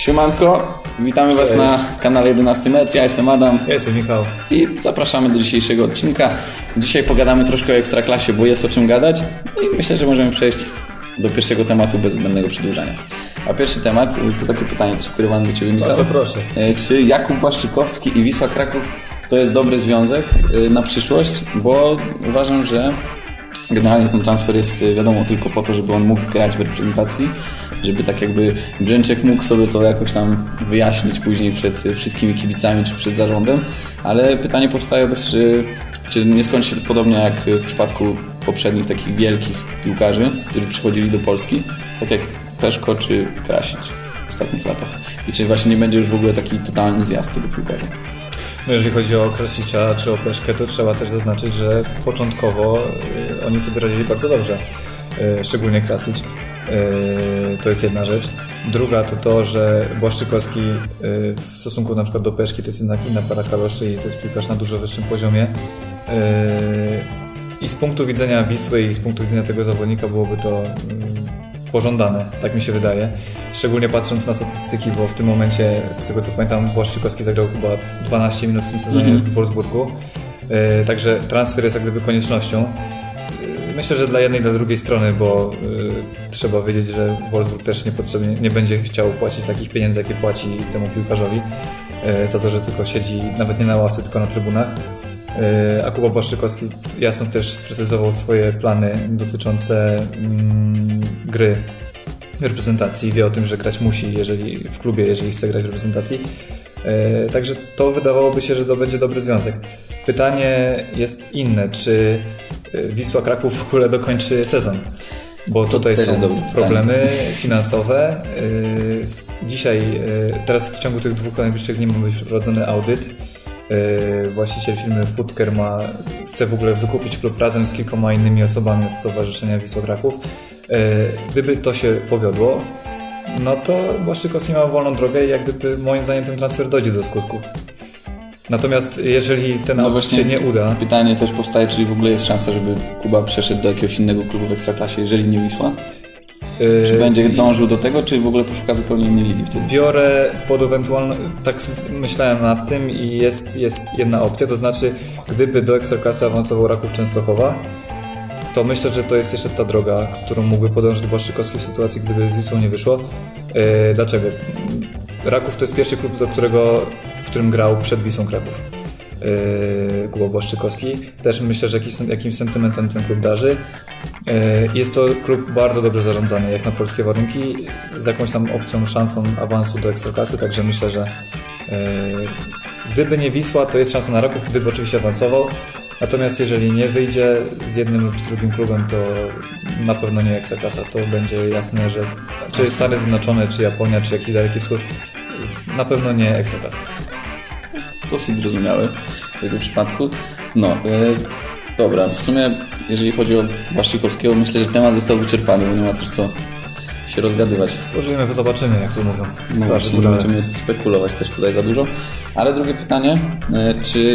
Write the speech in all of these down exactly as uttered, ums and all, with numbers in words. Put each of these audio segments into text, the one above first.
Siemanko, witamy Cześć. Was na kanale jedenasty metr, ja jestem Adam. Ja jestem Michał. I zapraszamy do dzisiejszego odcinka. Dzisiaj pogadamy troszkę o Ekstraklasie, bo jest o czym gadać. I myślę, że możemy przejść do pierwszego tematu bez zbędnego przedłużania. A pierwszy temat, to takie pytanie też skierowane do Ciebie, Michał. Bardzo proszę. Czy Jakub Błaszczykowski i Wisła Kraków to jest dobry związek na przyszłość? Bo uważam, że generalnie ten transfer jest wiadomo tylko po to, żeby on mógł grać w reprezentacji, żeby tak jakby Brzęczek mógł sobie to jakoś tam wyjaśnić później przed wszystkimi kibicami czy przed zarządem, ale pytanie powstaje też, czy, czy nie skończy się to podobnie jak w przypadku poprzednich takich wielkich piłkarzy, którzy przychodzili do Polski, tak jak Peszko czy Krasić w ostatnich latach. I czy właśnie nie będzie już w ogóle taki totalny zjazd tego piłkarza? No jeżeli chodzi o Krasicza czy o Peszkę, to trzeba też zaznaczyć, że początkowo y, oni sobie radzili bardzo dobrze, y, szczególnie Krasić. Y, to jest jedna rzecz. Druga to to, że Błaszczykowski y, w stosunku na przykład do Peszki to jest jednak inna para kaloszy i to jest piłkarz na dużo wyższym poziomie. Y, I z punktu widzenia Wisły i z punktu widzenia tego zawodnika byłoby to y, pożądane, tak mi się wydaje. Szczególnie patrząc na statystyki, bo w tym momencie, z tego co pamiętam, Błaszczykowski zagrał chyba dwanaście minut w tym sezonie mm-hmm. w Wolfsburgu. Yy, także transfer jest jak gdyby koniecznością. Yy, myślę, że dla jednej i dla drugiej strony, bo yy, trzeba wiedzieć, że Wolfsburg też niepotrzebnie nie będzie chciał płacić takich pieniędzy, jakie płaci temu piłkarzowi yy, za to, że tylko siedzi nawet nie na ławce, tylko na trybunach. A Kuba Błaszczykowski jasno też sprecyzował swoje plany dotyczące mm, gry reprezentacji. Wie o tym, że grać musi jeżeli, w klubie, jeżeli chce grać w reprezentacji. E, także to wydawałoby się, że to będzie dobry związek. Pytanie jest inne, czy Wisła Kraków w ogóle dokończy sezon? Bo to tutaj są problemy finansowe. E, dzisiaj, e, teraz w ciągu tych dwóch najbliższych dni ma być przeprowadzony audyt. Właściciel firmy Footker ma, chce w ogóle wykupić klub razem z kilkoma innymi osobami od Stowarzyszenia Wisła Kraków. Gdyby to się powiodło, no to Błaszczykowski ma wolną drogę i jak gdyby moim zdaniem ten transfer dojdzie do skutku. Natomiast jeżeli ten no aut się nie uda... Pytanie też powstaje, czy w ogóle jest szansa, żeby Kuba przeszedł do jakiegoś innego klubu w Ekstraklasie, jeżeli nie Wisła? Czy będzie dążył do tego, czy w ogóle poszuka zupełnie innej ligi wtedy? Biorę pod ewentualną... Tak myślałem nad tym i jest, jest jedna opcja, to znaczy gdyby do Ekstraklasy awansował Raków Częstochowa, to myślę, że to jest jeszcze ta droga, którą mógłby podążyć Błaszczykowski w sytuacji, gdyby z Wisłą nie wyszło. Yy, dlaczego? Raków to jest pierwszy klub, do którego, w którym grał przed Wisłą Kraków. Yy, Kuba Błaszczykowski. Też myślę, że jakiś, jakimś sentymentem ten klub darzy. Yy, jest to klub bardzo dobrze zarządzany, jak na polskie warunki, z jakąś tam opcją, szansą awansu do Ekstraklasy, także myślę, że yy, gdyby nie Wisła, to jest szansa na Raków, gdyby oczywiście awansował. Natomiast jeżeli nie wyjdzie z jednym lub z drugim klubem, to na pewno nie Ekstraklasa. To będzie jasne, że czy Stany Zjednoczone, czy Japonia, czy jakiś daleki wschód, na pewno nie Ekstraklasa. Dosyć zrozumiałe w tego przypadku. No, yy, dobra, w sumie jeżeli chodzi o Błaszczykowskiego, myślę, że temat został wyczerpany, bo nie ma też co się rozgadywać. Pożyjemy, zobaczymy, jak to mówią. No właśnie, nie będziemy spekulować też tutaj za dużo. Ale drugie pytanie, yy, czy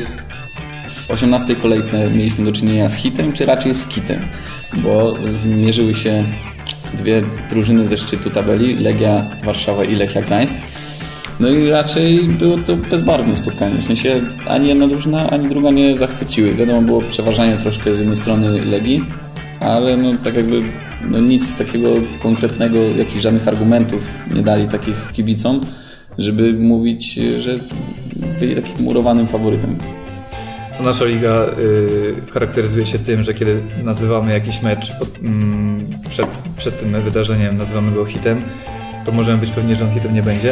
w osiemnastej kolejce mieliśmy do czynienia z hitem, czy raczej z kitem? Bo zmierzyły się dwie drużyny ze szczytu tabeli, Legia Warszawa i Lechia Gdańsk. No i raczej było to bezbarwne spotkanie. W sensie ani jedna drużyna, ani druga nie zachwyciły. Wiadomo, było przeważanie troszkę z jednej strony Legii, ale no tak jakby no nic takiego konkretnego, jakichś żadnych argumentów nie dali takich kibicom, żeby mówić, że byli takim murowanym faworytem. Nasza liga y, charakteryzuje się tym, że kiedy nazywamy jakiś mecz y, przed, przed tym wydarzeniem, nazywamy go hitem, to możemy być pewni, że on hitem nie będzie.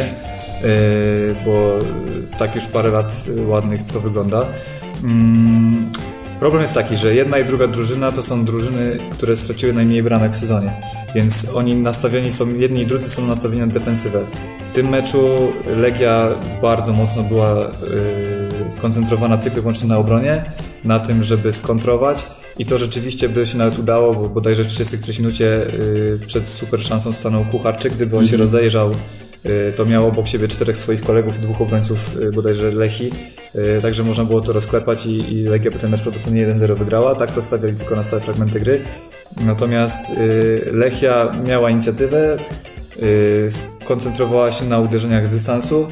Bo tak już parę lat ładnych to wygląda. Problem jest taki, że jedna i druga drużyna to są drużyny, które straciły najmniej bramek w sezonie, więc oni nastawieni są, jedni i drudzy są nastawieni na defensywę. W tym meczu Legia bardzo mocno była skoncentrowana tylko i wyłącznie na obronie, na tym, żeby skontrować i to rzeczywiście by się nawet udało, bo bodajże w trzydziestej którejś minucie przed super szansą stanął Kucharczyk, gdyby on mm-hmm. się rozejrzał, to miał obok siebie czterech swoich kolegów, dwóch obrońców bodajże Lechii, także można było to rozklepać i, i Legia potem mecz prawdopodobnie jeden zero wygrała, tak to stawiali tylko na stałe fragmenty gry. Natomiast Lechia miała inicjatywę, skoncentrowała się na uderzeniach z dystansu.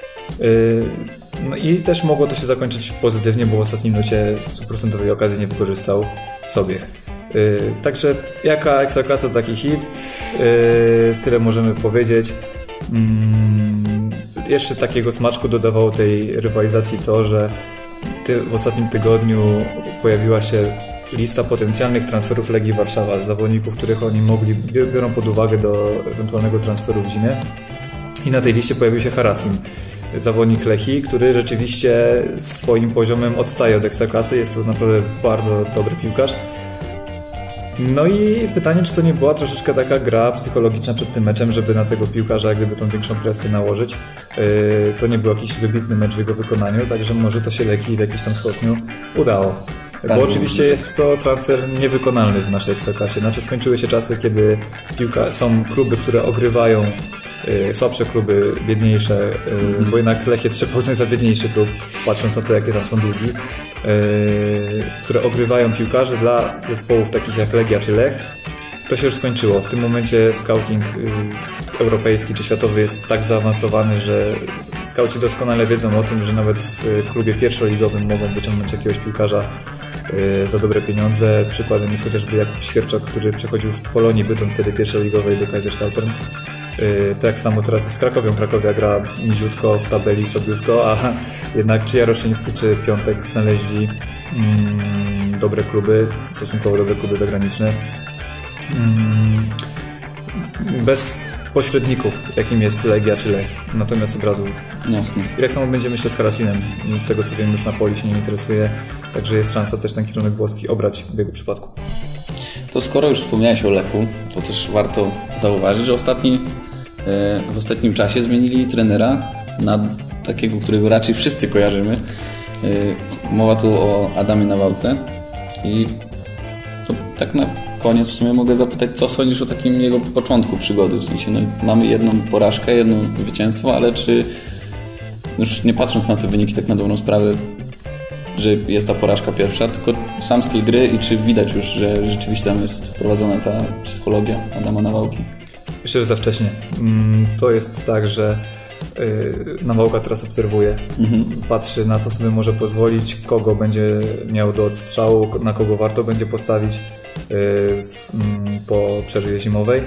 No i też mogło to się zakończyć pozytywnie, bo w ostatnim minucie stuprocentowej okazji nie wykorzystał Sobiech. Także jaka Ekstraklasa, taki hit, tyle możemy powiedzieć. Jeszcze takiego smaczku dodawało tej rywalizacji to, że w, ty, w ostatnim tygodniu pojawiła się lista potencjalnych transferów Legii Warszawa, zawodników, których oni mogli, biorą pod uwagę do ewentualnego transferu w zimie. I na tej liście pojawił się Harasim, zawodnik Lechii, który rzeczywiście swoim poziomem odstaje od Ekstraklasy. Jest to naprawdę bardzo dobry piłkarz. No i pytanie, czy to nie była troszeczkę taka gra psychologiczna przed tym meczem, żeby na tego piłkarza jak gdyby tą większą presję nałożyć. Yy, to nie był jakiś wybitny mecz w jego wykonaniu, także może to się Legii w jakimś tam stopniu udało. Bo bardzo oczywiście dobrze. Jest to transfer niewykonalny w naszej Ekstraklasie. Znaczy skończyły się czasy, kiedy piłka, są kluby, które ogrywają yy, słabsze kluby, biedniejsze, yy, mm-hmm. bo jednak Lechię trzeba uznać za biedniejszy klub, patrząc na to, jakie tam są długi. Yy, które ogrywają piłkarzy dla zespołów takich jak Legia czy Lech. To się już skończyło. W tym momencie scouting yy, europejski czy światowy jest tak zaawansowany, że skauci doskonale wiedzą o tym, że nawet w klubie pierwszoligowym mogą wyciągnąć jakiegoś piłkarza yy, za dobre pieniądze. Przykładem jest chociażby Jakub Świerczok, który przechodził z Polonii Bytom, wtedy pierwszoligowej, do Kaiserslautern. Yy, tak samo teraz jest z Krakowią. Krakowia gra niziutko w tabeli, słabiutko, a jednak czy Jaroszyński, czy Piątek znaleźli mm, dobre kluby, stosunkowo dobre kluby zagraniczne. Mm, bez pośredników, jakim jest Legia czy Lech. Natomiast od razu jasne. I tak samo będzie, myślę, z Harasinem. Z tego co wiem, już Napoli się nie interesuje, także jest szansa też ten kierunek włoski obrać w jego przypadku. To skoro już wspomniałeś o Lechu, to też warto zauważyć, że ostatni, w ostatnim czasie zmienili trenera na takiego, którego raczej wszyscy kojarzymy. Mowa tu o Adamie Nawałce i to tak na koniec w sumie mogę zapytać, co sądzisz o takim jego początku przygody? W sensie, no, mamy jedną porażkę, jedno zwycięstwo, ale czy już nie patrząc na te wyniki tak na dobrą sprawę, że jest ta porażka pierwsza, tylko sam styl gry i czy widać już, że rzeczywiście tam jest wprowadzona ta psychologia Adama Nawałki? Myślę, że za wcześnie. To jest tak, że Nawałka teraz obserwuje, mhm. patrzy, na co sobie może pozwolić, kogo będzie miał do odstrzału, na kogo warto będzie postawić po przerwie zimowej.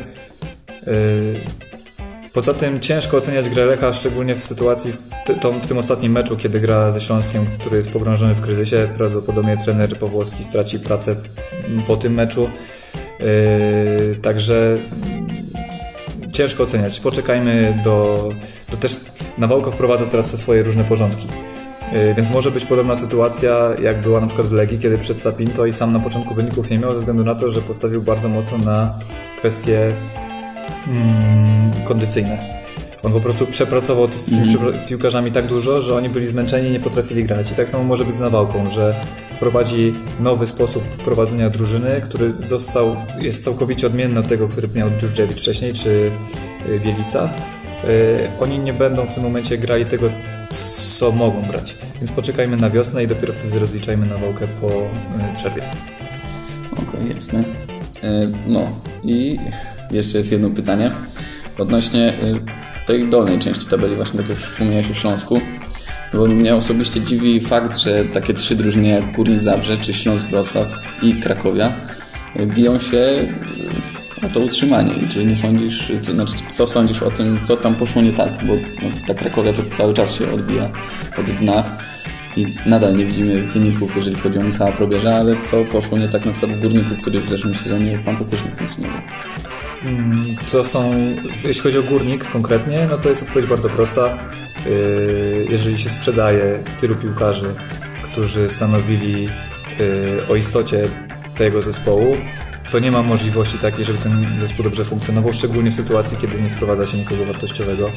Poza tym ciężko oceniać grę Lecha, szczególnie w sytuacji, w tym ostatnim meczu, kiedy gra ze Śląskiem, który jest pogrążony w kryzysie. Prawdopodobnie trener Pawłowski straci pracę po tym meczu. Także ciężko oceniać. Poczekajmy do... do też Nawałka wprowadza teraz te swoje różne porządki. Więc może być podobna sytuacja, jak była na przykład w Legii, kiedy przed Sapinto i sam na początku wyników nie miał, ze względu na to, że postawił bardzo mocno na kwestie mm, kondycyjne. On po prostu przepracował z tymi mm. piłkarzami tak dużo, że oni byli zmęczeni i nie potrafili grać. I tak samo może być z Nawałką, że wprowadzi nowy sposób prowadzenia drużyny, który został, jest całkowicie odmienny od tego, który miał Dżurdżewicz wcześniej, czy Bielica. Oni nie będą w tym momencie grali tego, co mogą grać. Więc poczekajmy na wiosnę i dopiero wtedy rozliczajmy Nawałkę po przerwie. Okej, okay, jasne. No i jeszcze jest jedno pytanie odnośnie tej dolnej części tabeli, właśnie tak jak wspomniałeś o Śląsku, bo mnie osobiście dziwi fakt, że takie trzy drużyny jak Górnik Zabrze, czy Śląsk Wrocław i Krakowia biją się o to utrzymanie. I czy nie sądzisz, co, znaczy, co sądzisz o tym, co tam poszło nie tak, bo no, ta Krakowia to cały czas się odbija od dna i nadal nie widzimy wyników, jeżeli chodzi o Michała Probierza, ale co poszło nie tak na przykład w Górniku, który w zeszłym sezonie fantastycznie funkcjonował. Co są, jeśli chodzi o Górnik konkretnie, no to jest odpowiedź bardzo prosta. Jeżeli się sprzedaje tylu piłkarzy, którzy stanowili o istocie tego zespołu, to nie ma możliwości takiej, żeby ten zespół dobrze funkcjonował, szczególnie w sytuacji, kiedy nie sprowadza się nikogo wartościowego.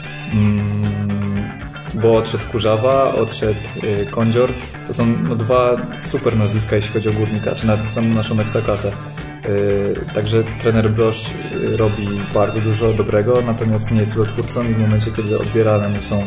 Bo odszedł Kurzawa, odszedł Kądzior. To są no, dwa super nazwiska, jeśli chodzi o Górnika, czy nawet samą naszą Ekstraklasę. Także trener Brosz robi bardzo dużo dobrego, natomiast nie jest cudotwórcą i w momencie, kiedy odbierane mu są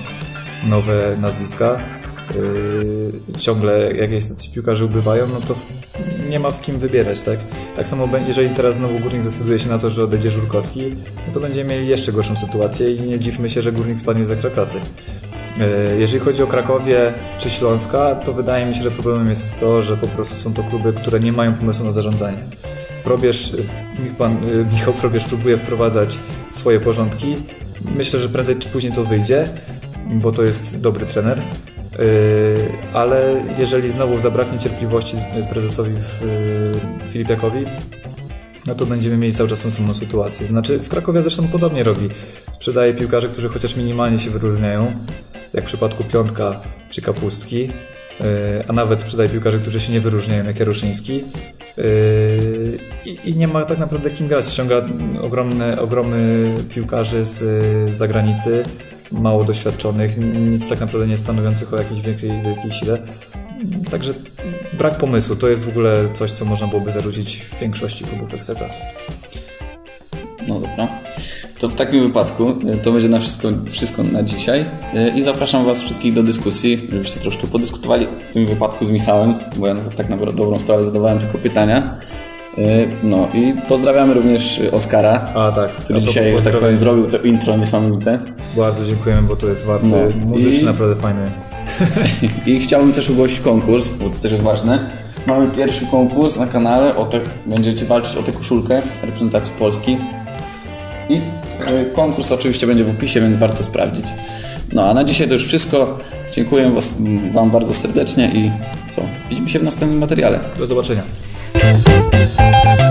nowe nazwiska, ciągle jakieś tacy piłkarze ubywają, no to nie ma w kim wybierać, tak? Tak samo, jeżeli teraz znowu Górnik zdecyduje się na to, że odejdzie Żurkowski, no to będziemy mieli jeszcze gorszą sytuację i nie dziwmy się, że Górnik spadnie z Ekstraklasy. Jeżeli chodzi o Krakowie czy Śląska, to wydaje mi się, że problemem jest to, że po prostu są to kluby, które nie mają pomysłu na zarządzanie. Probierz, pan, Michał Probierz próbuje wprowadzać swoje porządki. Myślę, że prędzej czy później to wyjdzie, bo to jest dobry trener. Ale jeżeli znowu zabraknie cierpliwości prezesowi Filipiakowi, no to będziemy mieli cały czas tą samą sytuację. Znaczy w Krakowie zresztą podobnie robi. Sprzedaje piłkarzy, którzy chociaż minimalnie się wyróżniają, jak w przypadku Piątka czy Kapustki, a nawet sprzedaje piłkarzy, którzy się nie wyróżniają, jak Jaroszyński. I, i nie ma tak naprawdę kim grać. Ściąga ogromne, ogromny piłkarzy z, z zagranicy, mało doświadczonych, nic tak naprawdę nie stanowiących o jakiejś wielkiej, wielkiej sile. Także brak pomysłu to jest w ogóle coś, co można byłoby zarzucić w większości klubów Ekstraklasy. No dobra. To w takim wypadku to będzie na wszystko, wszystko na dzisiaj i zapraszam Was wszystkich do dyskusji, żebyście troszkę podyskutowali w tym wypadku z Michałem, bo ja tak na dobrą sprawę zadawałem tylko pytania. No i pozdrawiamy również Oskara, A, tak. który dzisiaj, że tak powiem, zrobił to intro niesamowite. Bardzo dziękujemy, bo to jest warte, no, muzycznie i... naprawdę fajne. I chciałbym też ogłosić konkurs, bo to też jest ważne. Mamy pierwszy konkurs na kanale, o te, będziecie walczyć o tę koszulkę reprezentacji Polski. I konkurs oczywiście będzie w opisie, więc warto sprawdzić. No a na dzisiaj to już wszystko. Dziękuję was, Wam bardzo serdecznie i co? Widzimy się w następnym materiale. Do zobaczenia.